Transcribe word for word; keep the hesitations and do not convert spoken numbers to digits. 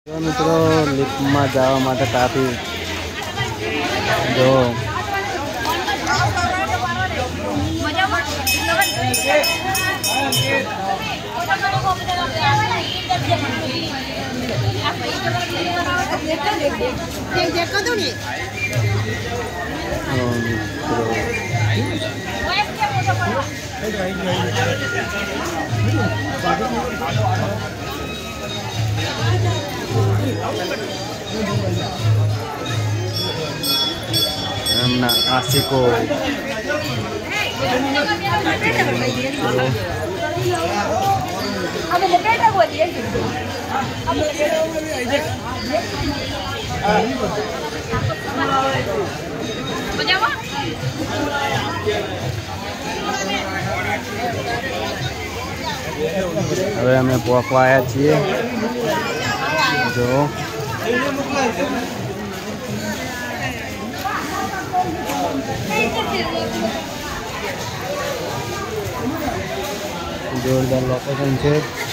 જો મિત્રો લિફ્ટમાં જવા માટે ટ્રાફિક જો એમના આશિકો હવે અમે પહોંચવા આવ્યા છીએ જો જોરદાર લોકેશન છે।